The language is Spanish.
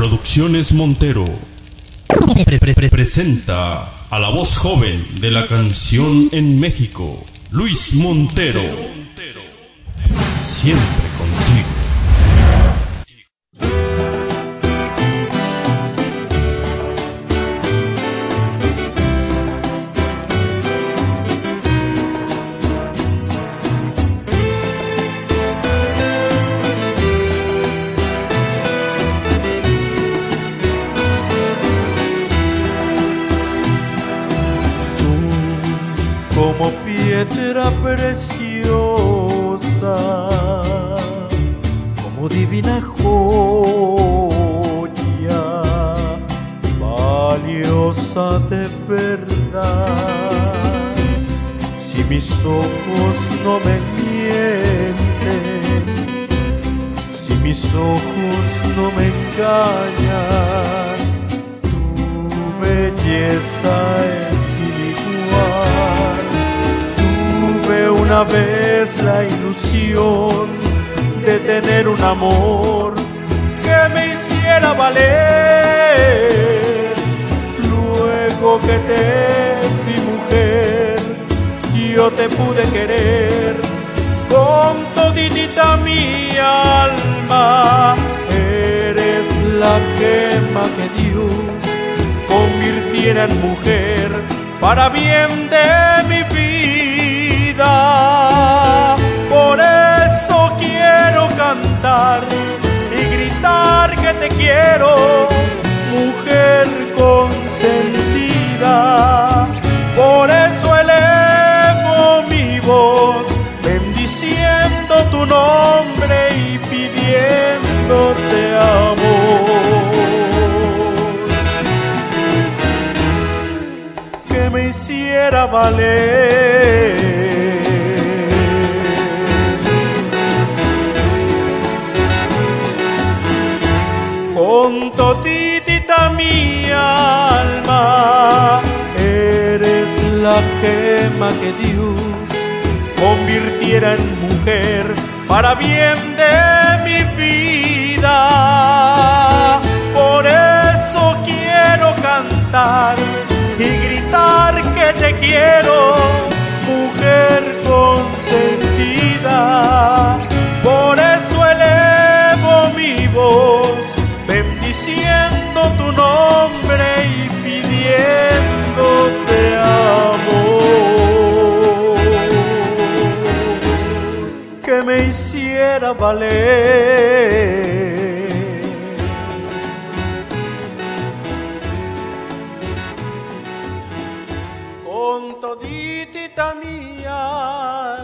Producciones Montero presenta a la voz joven de la canción en México, Luis Montero. Siempre contigo. Como piedra preciosa, como divina joya, valiosa de verdad. Si mis ojos no me mienten, si mis ojos no me engañan, tu belleza es sin igual. Tuve una vez la ilusión de tener un amor que me hiciera valer. Luego que te vi mujer, yo te pude querer con toditita mi alma. Eres la gema que Dios convirtiera en mujer para bien de mi vida. Por eso quiero cantar y gritar que te quiero, mujer consentida. Por eso elevo mi voz, bendiciendo tu nombre y pidiéndote amor. Que me hiciera valer. Con toditita mi alma, eres la gema que Dios convirtiera en mujer para bien de mi vida. Por eso quiero cantar y gritar que te quiero, mujer consentida. Por eso elevo mi voz, bendiciendo tu nombre y pidiéndote amor. Que me hiciera valer. Con toditita mi alma,